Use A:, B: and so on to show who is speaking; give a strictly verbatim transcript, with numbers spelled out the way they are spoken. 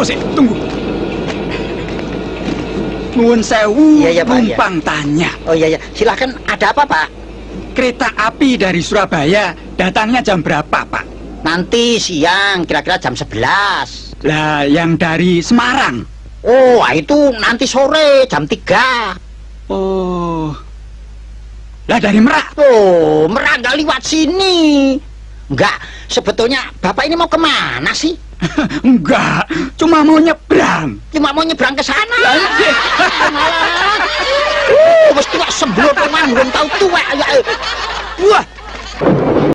A: sik, tunggu. Nuwun sewu,
B: iya, iya, Pak,
A: numpang iya. tanya.
B: Oh iya, iya. Silakan, ada apa, Pak?
A: Kereta api dari Surabaya datangnya jam berapa, Pak?
B: Nanti siang, kira-kira jam sebelas.
A: Lah, yang dari Semarang?
B: Oh, itu nanti sore, jam tiga.
A: Oh. Lah, dari Merak?
B: Oh, Merak nggak lewat sini. Enggak, sebetulnya Bapak ini mau kemana sih?
A: Enggak, cuma mau nyebrang.
B: Cuma mau nyebrang ke sana.
A: Lanjut.
B: Uh, mesti wak semblot manggung tahu tuwek ya.
A: Wah,